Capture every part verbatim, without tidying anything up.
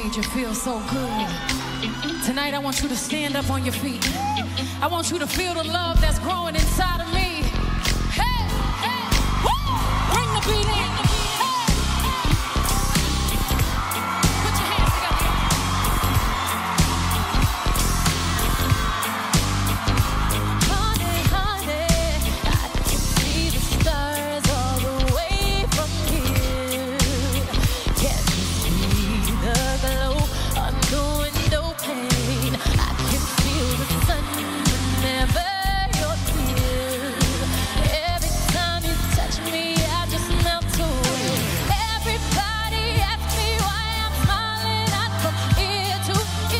made you feel so good. Tonight I want you to stand up on your feet. I want you to feel the love that's growing inside of me. Hey, hey, woo! Bring the beat in. Hey. Put your hands together. Honey, honey, I can see the stars all the way from here. Can you see the glow on the window pane? I can feel the sun whenever you're here. Every time you touch me, I just melt away. Everybody asks me why I'm smiling out from ear to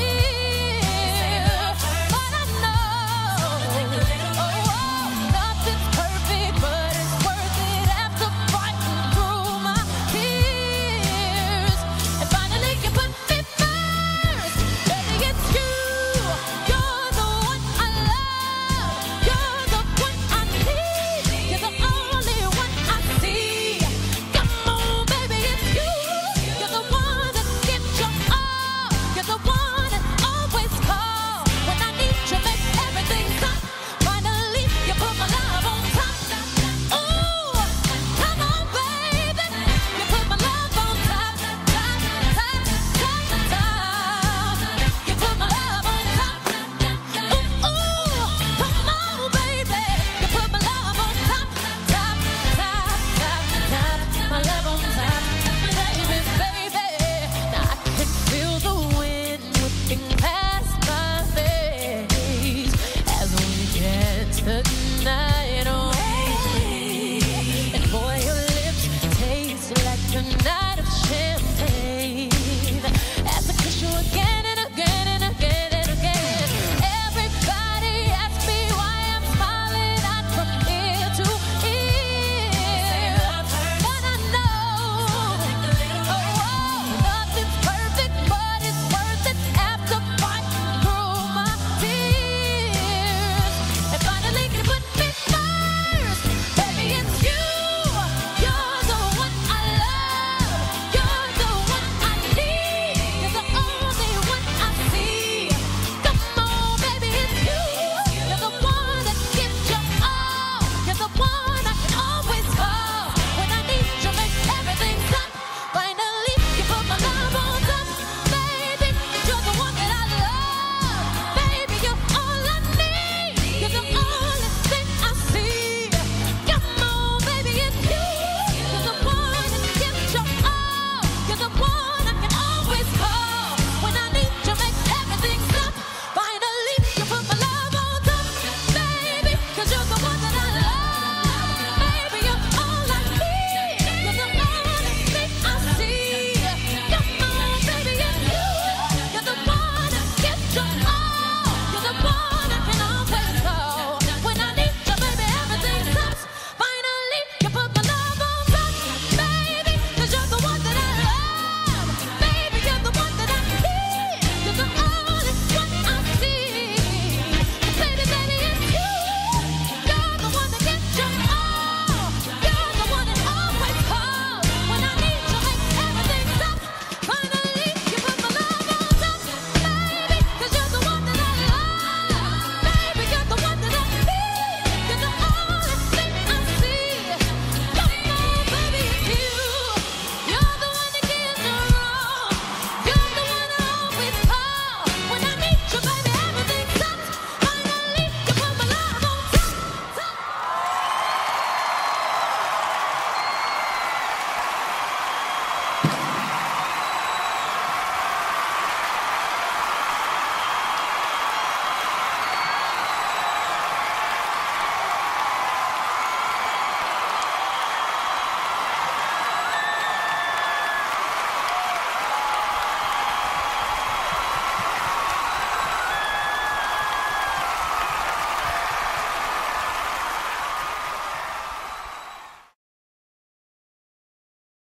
ear. But I know, oh, oh, nothing's perfect, but it's worth it after fighting through my tears. And finally you put me first. Baby, it's you. You're the one I love. You're the one I need. You're the only one I see. Come on, baby, it's you. You're the one that gives your all. You're the one that always call when I need you, make everything stop. Finally, you put my love on top. Ooh, come on, baby. You put my love on top, top, top, top, top. You put my love on top. Ooh, ooh, come on, baby. You put my love on top, top, top, top, top. My love on top, baby, baby. Now I can feel the wind whipping past my face as we dance together.